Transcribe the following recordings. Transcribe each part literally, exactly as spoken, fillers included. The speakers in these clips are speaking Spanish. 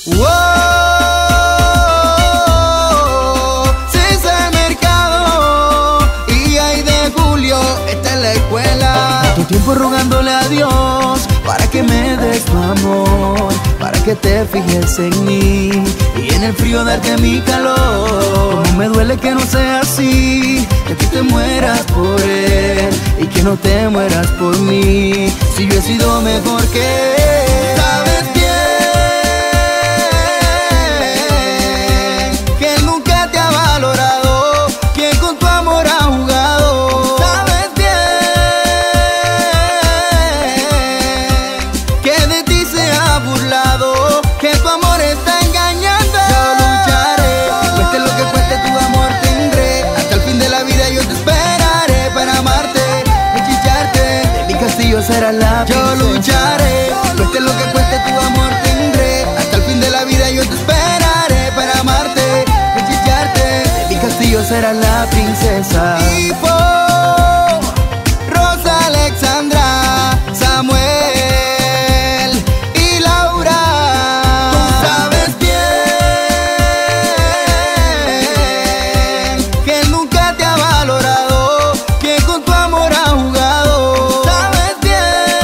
Wow, César Mercado y ahí de Julio, esta es la escuela. Tanto tiempo rogándole a Dios para que me des tu amor, para que te fijes en mí y en el frío darte mi calor. Como me duele que no sea así, que tú te mueras por él y que no te mueras por mí, si yo he sido mejor que él. Sabes bien que él nunca te ha valorado, que con tu amor ha jugado. Sabes bien que de ti se ha burlado, que tu amor está engañando. Yo lucharé, cueste lo que cueste, tu amor tendré. Hasta el fin de la vida yo te esperaré para amarte, hechizarte. De mi castillo serás la princesa. Yo lucharé, cueste lo que cueste, tu amor tendré. Hasta el fin de la vida yo te esperaré para amarte, hechizarte. De mi castillo serás la princesa. Y por Rosa, Alexandra, Samuel y Laura. Tú sabes bien que él nunca te ha valorado, que con tu amor ha jugado. Sabes bien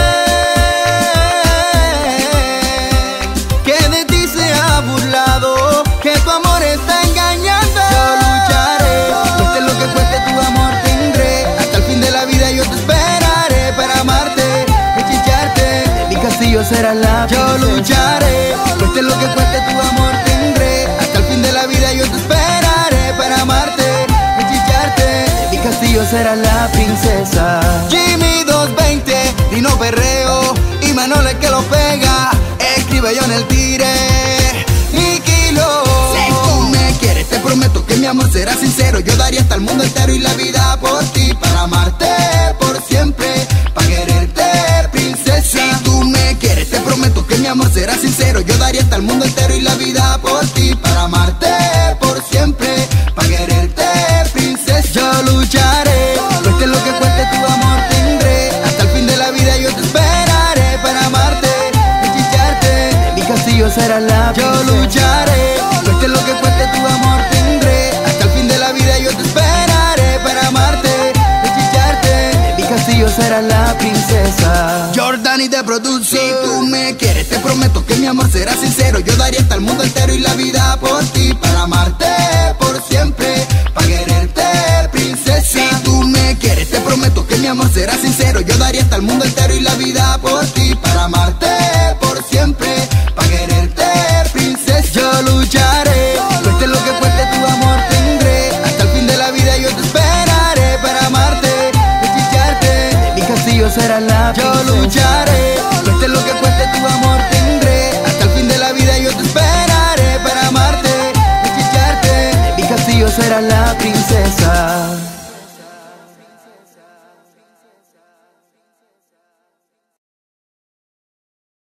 que de ti se ha burlado, que tu amor está engañando. Yo lucharé, cueste lo que cueste, tu amor tendré. Hasta el fin de la vida yo te esperaré para amarte, hechizarte. De mi castillo serás la princesa. Yo lucharé, cueste lo que cueste, tu amor tendré. Hasta el fin de la vida yo te esperaré para amarte, hechizarte. De mi castillo serás la princesa. Jimmy doscientos veinte, Dino Perreo y Manolo el que lo pega. Escribe yo en el tire, mi kilo. Si tú me quieres te prometo que mi amor será sincero. Yo daría hasta el mundo entero y la vida por ti, para amarte por siempre, para quererte, princesa. Si tú me quieres te prometo que mi amor será sincero. Yo daría hasta el mundo entero y la vida por ti, para amarte por siempre, para quererte, princesa. Yo lucharé, cueste lo que cueste, tu amor tendré. Hasta el fin de la vida yo te esperaré para amarte, hechizarte. De mi castillo serás la princesa. Yo lucharé, cueste lo que cueste, tu amor tendré. Hasta el fin de la vida yo te esperaré para amarte, hechizarte. De mi castillo serás la princesa. Jordani te produce. Si tú me quieres te prometo que mi amor será sincero. Yo daría hasta el mundo entero y la vida por ti, para amarte por siempre, para quererte, princesa. Si tú me quieres te prometo que mi amor será sincero. Yo daría hasta el mundo entero y la vida por ti, para amarte por siempre, para quererte, princesa. Yo lucharé, cueste lo que cueste, tu amor tendré. Hasta el fin de la vida yo te esperaré para amarte, hechizarte. De mi castillo serás la princesa. Yo lucharé, cueste lo que cueste, tu amor tendré. Hasta el fin de la vida yo te esperaré para amarte, hechizarte. De mi castillo serás la